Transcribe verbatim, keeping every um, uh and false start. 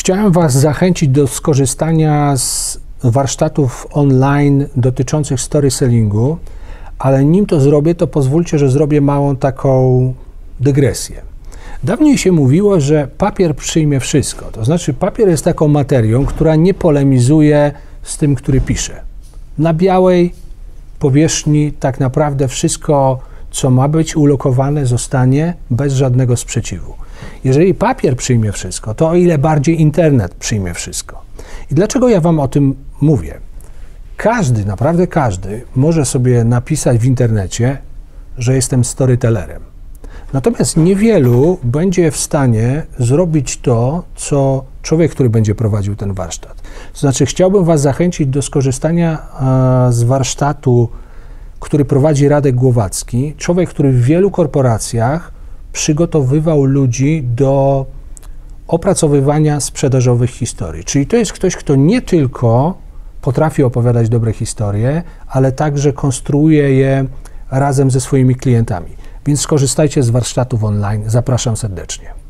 Chciałem Was zachęcić do skorzystania z warsztatów online dotyczących storytellingu, ale nim to zrobię, to pozwólcie, że zrobię małą taką dygresję. Dawniej się mówiło, że papier przyjmie wszystko. To znaczy papier jest taką materią, która nie polemizuje z tym, który pisze. Na białej powierzchni tak naprawdę wszystko, co ma być ulokowane, zostanie bez żadnego sprzeciwu. Jeżeli papier przyjmie wszystko, to o ile bardziej internet przyjmie wszystko. I dlaczego ja Wam o tym mówię? Każdy, naprawdę każdy może sobie napisać w internecie, że jestem storytellerem. Natomiast niewielu będzie w stanie zrobić to, co człowiek, który będzie prowadził ten warsztat. To znaczy chciałbym Was zachęcić do skorzystania z warsztatu, który prowadzi Radek Głowacki. Człowiek, który w wielu korporacjach przygotowywał ludzi do opracowywania sprzedażowych historii. Czyli to jest ktoś, kto nie tylko potrafi opowiadać dobre historie, ale także konstruuje je razem ze swoimi klientami. Więc skorzystajcie z warsztatów online. Zapraszam serdecznie.